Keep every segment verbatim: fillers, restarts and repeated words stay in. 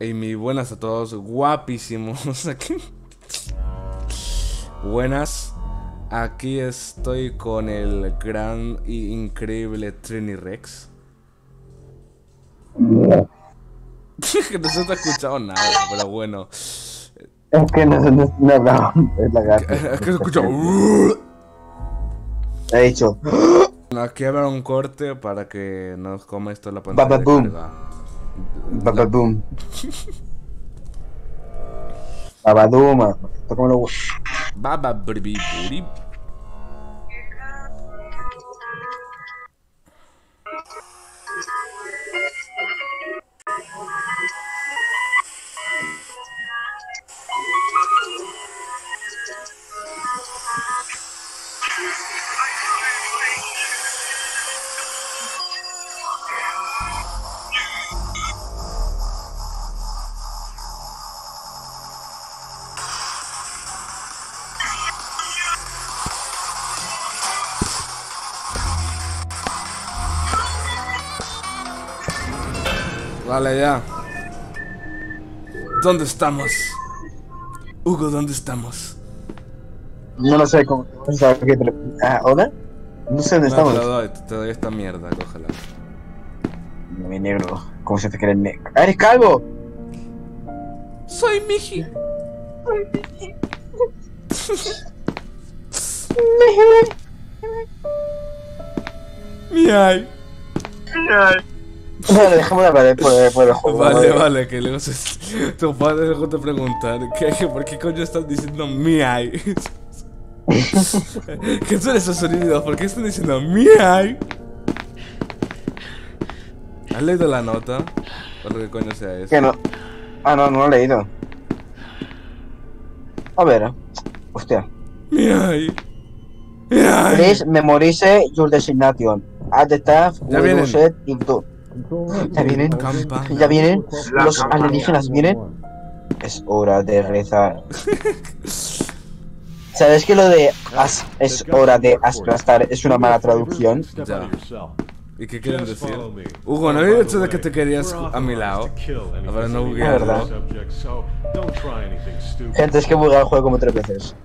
Y mi buenas a todos, guapísimos. Aquí. Buenas. Aquí estoy con el gran y increíble Trini Rex. No se te ha escuchado nada, pero bueno. Es que no, no, no, no, es la gata. Es que se escucha. He dicho. Aquí habrá un corte para que nos coma esto la pantalla Baba de boom. carga. Baba boom. Babaduma. ¿Cómo lo gusta? Baba bribi buri. Vale, ya. ¿Dónde estamos? Hugo, ¿dónde estamos? No lo sé cómo. Ah, ¿hola? No sé dónde No, estamos. te lo doy, te doy esta mierda, cógela. Mi negro. ¿Cómo se te quiere el negro? ¡Ah, eres calvo! Soy Miji. Miai. Vale, dejémosla para por, por el juego. Vale, vale, que luego se... tu padre luego te preguntar ¿qué, ¿por qué coño están diciendo miai? ¿Qué son esos sonidos? ¿Por qué están diciendo miai? ¿Has leído la nota? O lo que coño sea eso. Que no. Ah, no, no lo he leído. A ver. Hostia. Miai. Miai. Please memorize your designation. At the staff, Ya we vienen. do set into. Ya vienen. Campana. Ya vienen. Los alienígenas vienen. Es hora de rezar. ¿Sabes que lo de as, es hora de aplastar es una mala traducción? Ya. ¿Y qué quieren decir? Hugo, ¿no había dicho de que te querías a mi lado? A ver, no buguearlo. Gente, es que he bugueado el juego como tres veces.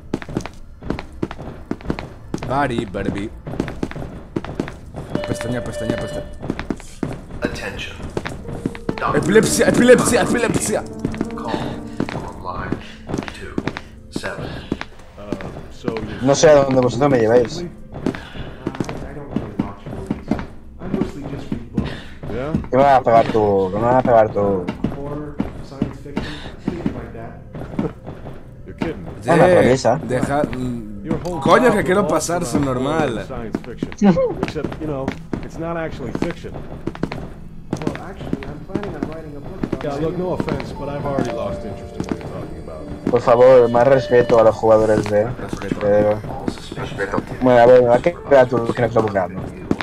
Bari, Barbie. Pestaña, pestaña, pestaña. Attention. Epilepsia, epilepsia, epilepsia. No sé a dónde vosotros me lleváis. ¿Qué me va a pegar tú? ¿Qué me va a pegar tú? Ah, una promesa. Deja... mm, Coño, que quiero pasar su normal. Por favor, más respeto a los jugadores de... de... Bueno, a ver, me va a quedar tú que no estoy buscando.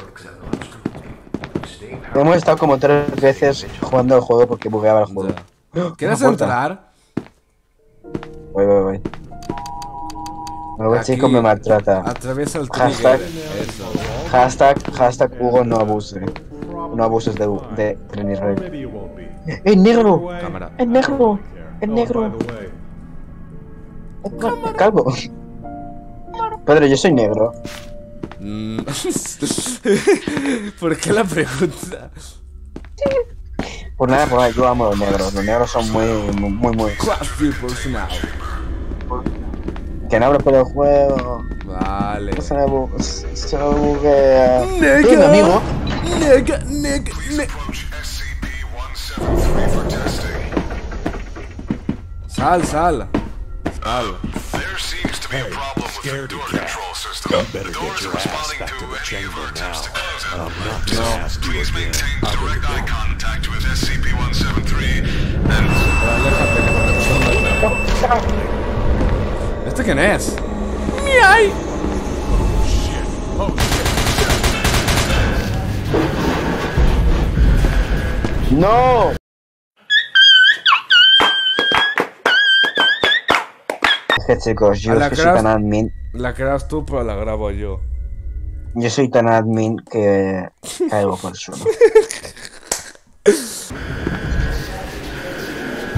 Hemos estado como tres veces jugando al juego porque bugueaba el juego. Ya. ¿Quieres Una puerta. entrar? Voy, voy, voy. El buen Aquí, chico me maltrata. Atraviesa el Hashtag. trigger. Eso. Hashtag, hashtag Hugo no abuse. No abuses de, de Trini Rex. ¡Es negro! Cámara. ¡Es negro! ¡Es negro! ¡Es cal- es calvo! Pedro, yo soy negro. Mm. ¿Por qué la pregunta? Por nada, por nada, yo amo a los negros. Los negros son muy, muy, muy, muy... Class peoples now. Que no abro por el juego. Vale. Se me, bu se me buguea. Nega. ¿Tú, mi amigo? Nega, nega, nega. Sal, sal. Sal. There seems to be a problem with the door control system. The door is responding to any of our attempts to close it. So please maintain direct eye contact with S C P one seventy-three and... ¿Este quién es? ¡Miai! ¡No! Es que chicos, yo A es la que soy craft- tan admin. La creas tú, pero la grabo yo. Yo soy tan admin que caigo por el suelo.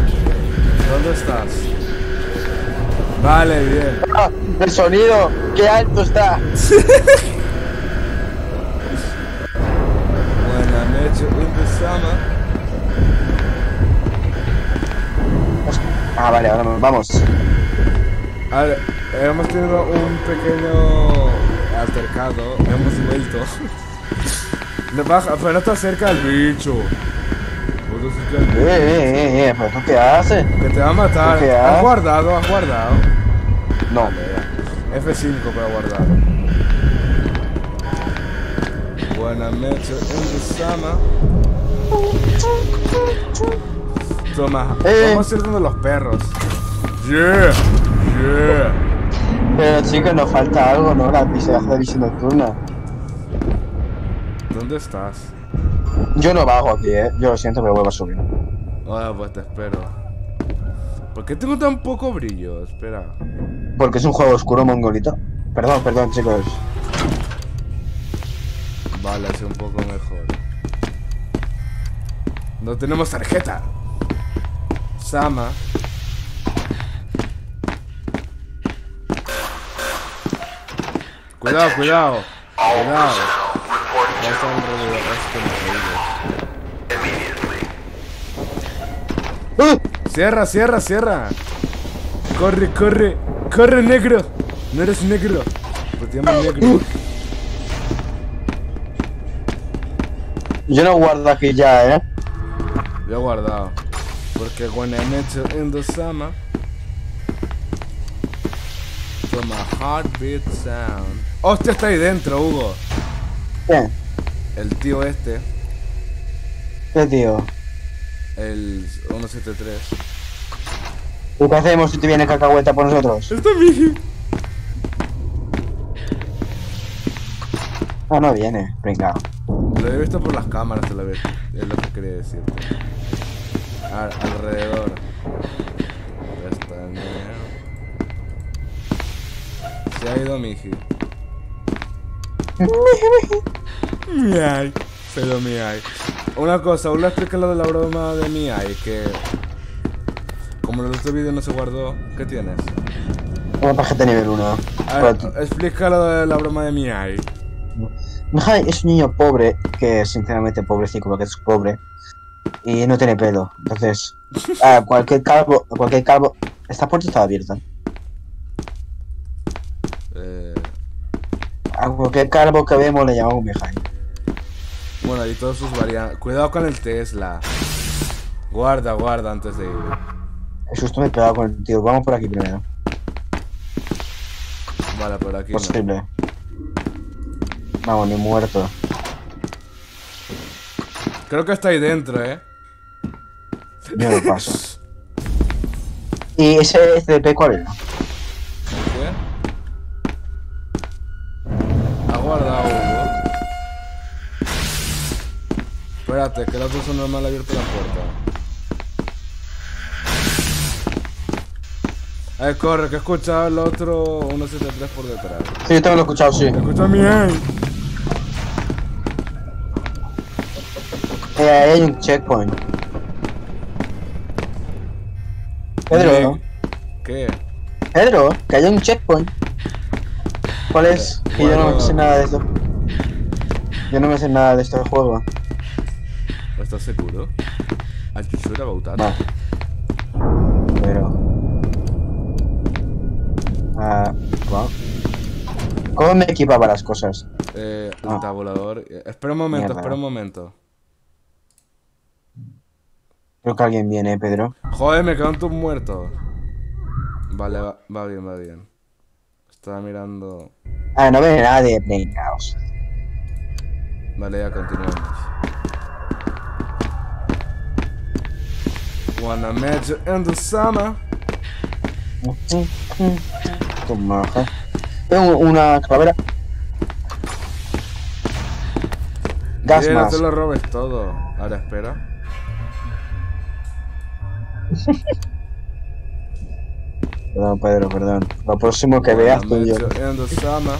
¿Dónde estás? Vale, bien. ¡Ah! ¡El sonido! ¡Qué alto está! Buena noche, empezamos. Ah, vale, ahora vamos. A ver, hemos tenido un pequeño altercado, hemos vuelto. Le baja, pero no está cerca del bicho. Eh, eh, eh, eh, pero ¿tú qué haces? Que te va a matar. ¿Qué ¿Has haces? guardado? ¿Has guardado? No. Vale, F cinco para guardar. Buena noche, empezamos. Toma, Eh. vamos a ir donde los perros. Yeah, yeah. Pero chicos, nos falta algo, ¿no? La visión de visión nocturna. ¿Dónde estás? Yo no bajo aquí, eh. Yo lo siento, pero vuelvo a subir. Ah, pues te espero. ¿Por qué tengo tan poco brillo? Espera. Porque es un juego oscuro mongolito. Perdón, perdón, chicos. Vale, así un poco mejor. No tenemos tarjeta. Sama. Cuidado, cuidado. Cuidado. Ya está alrededor. Es que me he ido. ¡Uh! Cierra, cierra, cierra. Corre, corre. Corre, negro. No eres negro. Pues te llaman negro. Yo no guardo aquí ya, eh. Yo he guardado. Porque when I met you in the summer, from a heartbeat sound. Hostia, está ahí dentro, Hugo. ¿Qué? El tío este, ¿Qué tío? el ciento setenta y tres. ¿Y qué hacemos si te viene cacahueta por nosotros? Está mi. Ah, no viene, venga. Lo he visto por las cámaras, te lo vez. Es lo que quería decirte. Al alrededor. Está negro. Se ha ido Miji. Miai. Se ha ido Miai. Una cosa, aún le explica lo de la broma de Miai, que como en el otro vídeo no se guardó, ¿qué tienes? Una tarjeta nivel uno. A ver, explica lo de la broma de Miai. Mihai es un niño pobre, que sinceramente pobrecito porque es pobre. Y no tiene pelo. Entonces, a cualquier calvo, a cualquier calvo. Esta puerta está abierta. Eh, A cualquier calvo que vemos le llamamos Mihai. bueno, y todas sus variantes. Cuidado con el Tesla. Guarda, guarda antes de ir. El susto me he pegado con el tío. Vamos por aquí primero. Vale, por aquí no. Posible. Vamos, ni muerto. Creo que está ahí dentro, eh. Yo no paso. ¿Y ese S D P cuál era? ¿Qué? Ha guardado Hugo. Espérate, que el otro es normal ha abierto la puerta. Eh, corre, que he escuchado el otro ciento setenta y tres por detrás. Sí, yo también lo he escuchado, sí. Escucha a mi ahí. Eh, ahí hay un checkpoint. Pedro, ¿Qué? Pedro, que haya un checkpoint. ¿Cuál es? Que yo no me sé nada de esto. Yo no me sé nada de este juego. ¿Estás seguro? ¿Are you sure about that? No. Pero. Ah, ¿cómo? ¿Cómo me equipaba las cosas? Eh, el Ah. tabulador. Eh, espera un momento, Mierda. espera un momento. Creo que alguien viene, Pedro. Joder, me quedan tus muertos. Vale, va, va bien, va bien. Estaba mirando. Ah, no viene nadie, vengaos. Vale, ya continuamos. Wanna meet you in the summer. Toma, ja. Tengo una calavera. Gas Oye, no más. te lo robes todo. Ahora espera. Perdón, Pedro, perdón. Lo próximo que Wanna veas tú meet yo. you in the summer.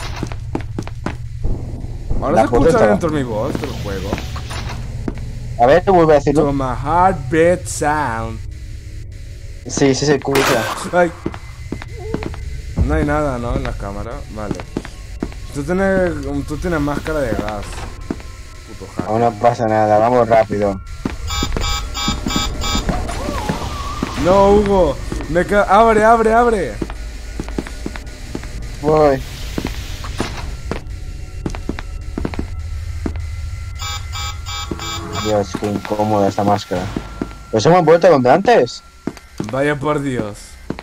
Ahora La se foto escucha está- dentro mi voz del juego. A ver, te vuelvo a decirlo. To my heartbeat sound. Sí, sí se escucha. Ay. No hay nada, ¿no? En la cámara. Vale. Tú tienes, tú tienes máscara de gas. Puto hacker. Aún no pasa nada, vamos rápido. No, Hugo. Me ca... Abre, abre, abre. Voy. Dios, qué incómoda esta máscara. ¿Pues hemos vuelto donde antes? Vaya por Dios.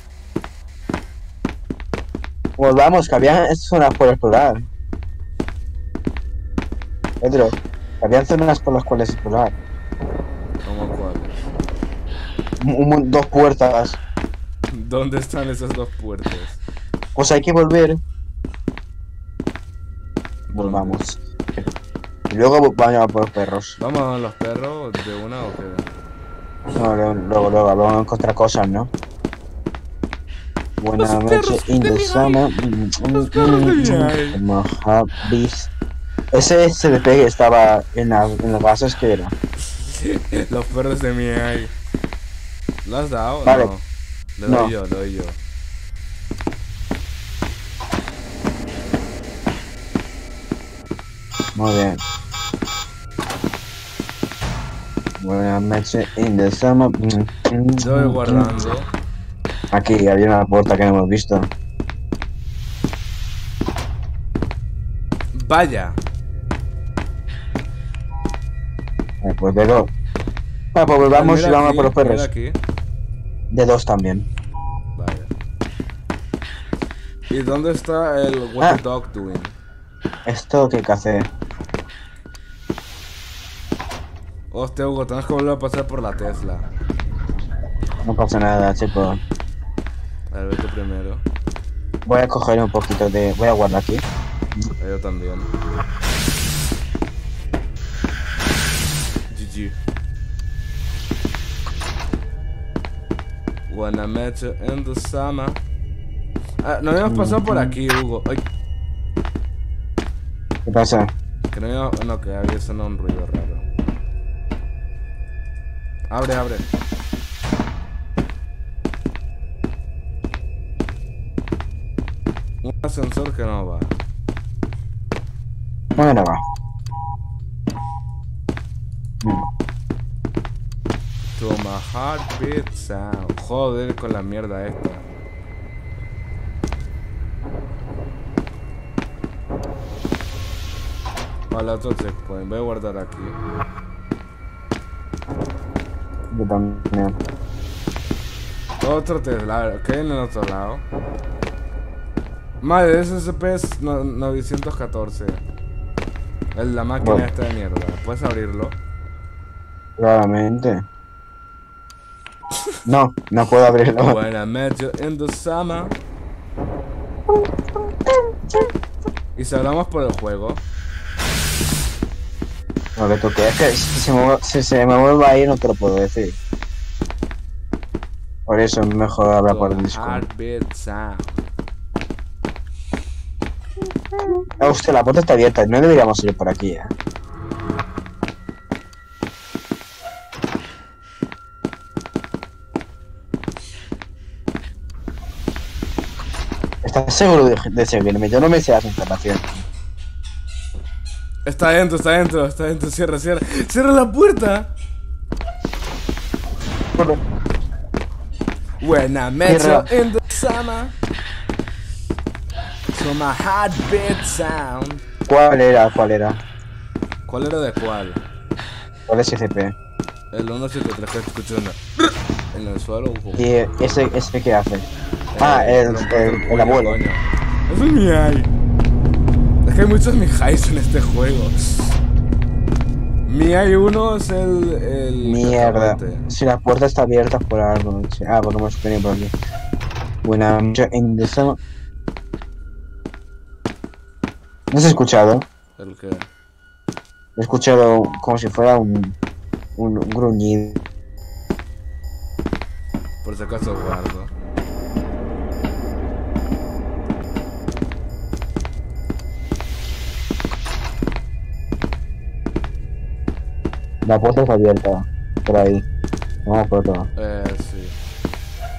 Volvamos, que había zonas por explorar. Pedro, que habían zonas por las cuales explorar. ¿Cómo cuáles? Un- un- dos puertas. ¿Dónde están esas dos puertas? Pues hay que volver. Volvamos. Y luego vamos a por los perros. ¿Vamos a los perros de una o qué? No, luego, luego, luego vamos a encontrar cosas, ¿no? Buenas Los noches, perros in de the mi summer. Los perros de mi ay. Mojavis. Ese S D P que estaba en, la, en las bases que era. Los perros de mi ay. ¿Lo has dado? Vale. No. Le doy No. yo, le doy yo. Muy bien. Buenas noches, in the summer. Estoy guardando. Aquí había una puerta que no hemos visto. Vaya. Eh, pues de dos. Bueno, pues volvamos y Mira vamos a aquí, por los perros. mira aquí. De dos también. Vaya. ¿Y dónde está el What Ah. the Dog Doing? Esto que hay que hacer. Hostia, Hugo, tenemos que volver a pasar por la Tesla. No pasa nada, chicos. A ver, vete primero. Voy a coger un poquito de... Voy a guardar aquí. Yo también. G G. When I met you in the summer. Ah, no habíamos pasado por aquí, Hugo. Ay, ¿Qué pasa? que no había... No, que había sonado un ruido raro. Abre, abre. Un ascensor que no va. Bueno, va. Mm. To my heartbeat sound. Joder con la mierda esta. Vale, otro checkpoint. Voy a guardar aquí. Yo también. Otro Tesla. A ver, ¿qué hay en el otro lado? Madre, ese S P es no- novecientos catorce. Es la máquina Bueno. esta de mierda. ¿Puedes abrirlo? Claramente. No, no puedo abrirlo. When I met you in the summer. Y si hablamos por el juego. No, que tú quieres que si se, me, si se me vuelva ahí no te lo puedo decir. Por eso es mejor hablar To por el my Discord. heartbeat sound. Ah, hostia, la puerta está abierta. No deberíamos ir por aquí, eh. ¿Estás seguro de, de seguirme? Yo no me sé las informaciones. Está dentro, está dentro, está dentro. Cierra, cierra. ¡Cierra la puerta! When I met Cierra. you in the summer. To my heartbeat sound. ¿Cuál era? ¿Cuál era? ¿Cuál era de cuál? ¿Cuál es S P? El ciento setenta y tres que escuché una- en el suelo. Ufo. ¿Y ese, ese qué hace? Ah, el, romper el, el cuello, abuelo. coño. Es un Mihai. Es que hay muchos Mihais en este juego. Mihai uno es el. el Mierda. cacahuete. Si la puerta está abierta por algo. Sí. Ah, porque hemos venido por aquí. Buena noche in the summer. ¿No has escuchado? El que. He escuchado como si fuera un, un gruñido. Por si acaso guardo. La puerta está abierta. Por ahí. Vamos por todo. Eh, sí.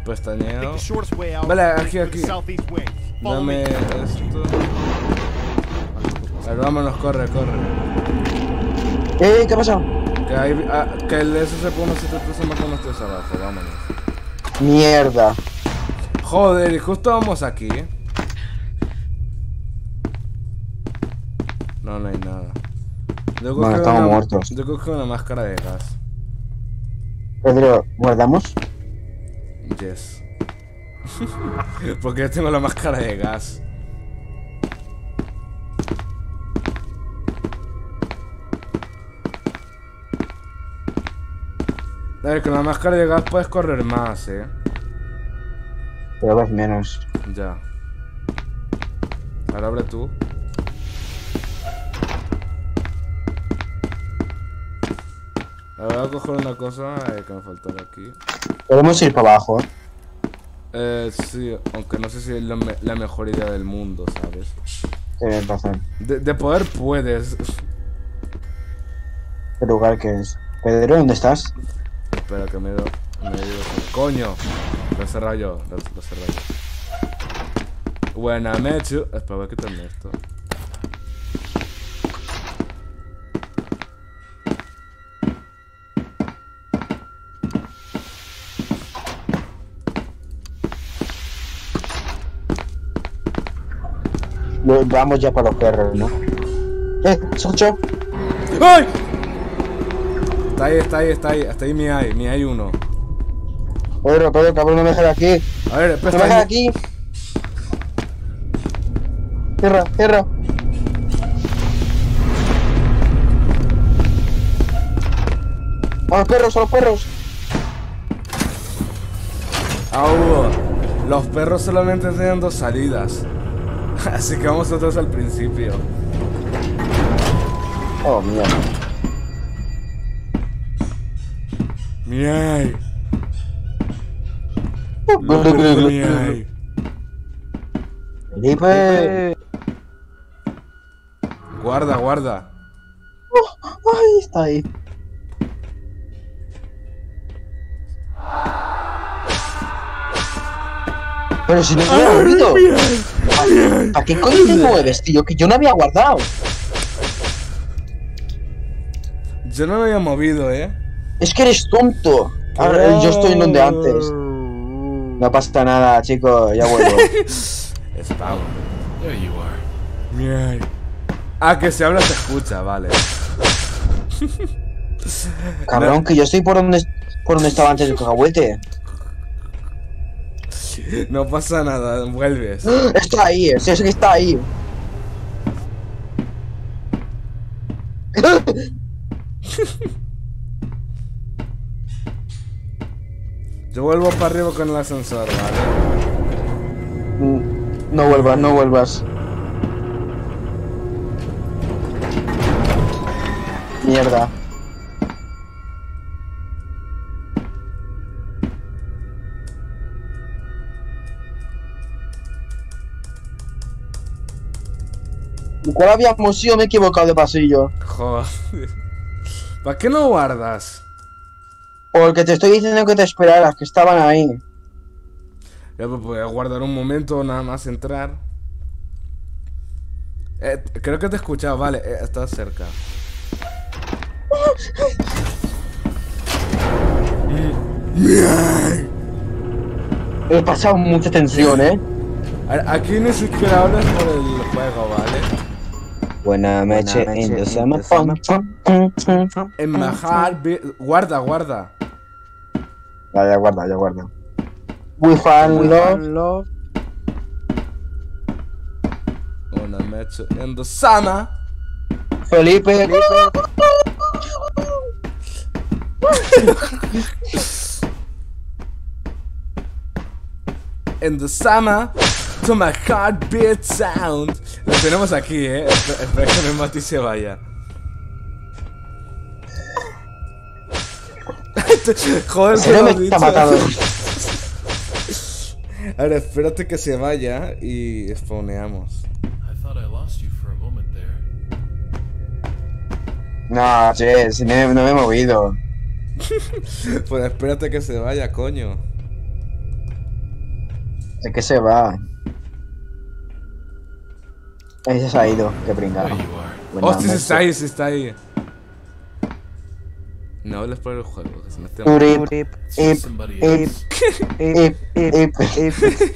Pestañeo. The shortest way out Vale, is aquí, through aquí. the southeast wing. Follow Dame me. esto. A ver, vámonos, corre, corre. Eh, ¿qué pasa? Que, hay, ah, que el S se pone si te estás matando estés abajo, vámonos. Mierda. Joder, y justo vamos aquí. No, no hay nada. Yo Bueno, cogí estamos una- muertos. Yo cogí una máscara de gas. Pedro, ¿guardamos? Yes. Porque yo tengo la máscara de gas. A ver, con la máscara de gas puedes correr más, eh. Pero ves menos. Ya. Ahora abre tú. Ahora voy a coger una cosa eh, que me faltaba aquí. Podemos ir para abajo, ¿eh? Eh, sí, aunque no sé si es la, me- la mejor idea del mundo, ¿sabes? Tienes razón. De, de poder puedes. ¿Qué lugar que es? Pedro, ¿dónde estás? Espera que me he ido. Me he ido. ¡Coño! Lo he cerrado yo. Lo, lo he cerrado yo. Buena, Mechu. Espera, voy a quitarme esto. Lo- Vamos ya para los perros, ¿no? Eh, Socho. ¡Ay! Está ahí, está ahí, está ahí. Hasta ahí mi hay. Mi hay uno. Pedro, Pedro, cabrón, no me dejes aquí. A ver, No espera. me dejes aquí. Cierra, cierra. A los perros, a los perros. Au, los perros solamente tienen dos salidas. Así que vamos nosotros al principio. Oh, mierda. Miai. Los perros de Miai. Felipe. Guarda, guarda. Ay, está ahí. Pero si no me había movido. ¿Para qué coño te mueves, tío? Que yo no había guardado. Yo no me había movido, eh. Es que eres tonto. Ahora, yo estoy en donde antes. No pasa nada, chicos. Ya vuelvo. Spam. There you are. Miai. Ah, que si habla se escucha, vale. Cabrón, que yo estoy por donde, por donde estaba antes el cacahuete. No pasa nada, vuelves. Está ahí, es es que está ahí. Yo vuelvo para arriba con el ascensor, vale. Mm, No vuelvas, no vuelvas. Mierda. ¿Cuál habíamos ido? Me he equivocado de pasillo. Joder. ¿Para qué no guardas? Porque te estoy diciendo que te esperaras, que estaban ahí. Ya pues voy a guardar un momento, nada más entrar. Eh, creo que te he escuchado, vale, eh, estás cerca. He pasado mucha tensión, eh. A ver, aquí ni siquiera hablas por el juego, ¿vale? Buena meche in the summer fun. En my heartbeat. Guarda, guarda. Ya, ya guarda, ya guarda. We found love. Una match in the summer. Felipe. In the summer. To my heartbeat sound. Lo tenemos aquí, eh. Espera, espera que me mate y se vaya. Joder, Se te no lo me he está dicho. matando. Ahora espérate que se vaya y spawneamos. I thought I lost you for a moment there. No, che, si me- no me he movido. Pues espérate que se vaya, coño. Es que se va. Ahí se ha ido, qué pringado. There you are. Bueno, Hostia, se me- está ahí, se está ahí. No hables por el juego, que se me Urip, Urip, It's Ip, just somebody ip, else. ip, ip, ip.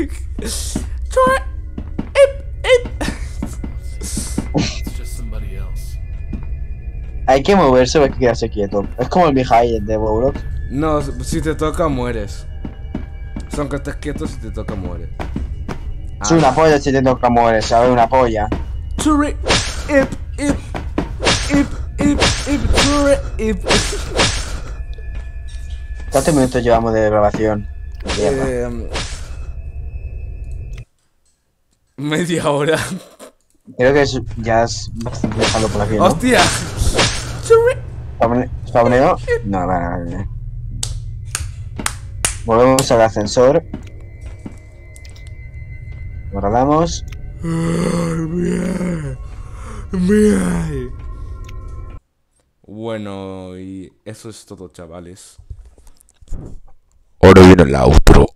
It's just somebody else. Hay que moverse o hay que quedarse quieto. Es como el Mijail de Roblox. No, si te toca, mueres. Son que estés quieto, si te toca, mueres. Es una polla si te toca mover, ¿sabes? Una polla. Churri, ip, ip, ip, ip, ip, churri, ip. ¿Cuántos minutos llevamos de grabación? Mierda. Eh, media hora. Creo que es, ya es bastante dejando por aquí, ¿no? ¡Hostia! Churri. Spawne- ¿Spawneo? No, vale, vale. Volvemos al ascensor. Guardamos. Bueno, y eso es todo, chavales. Ahora viene el outro.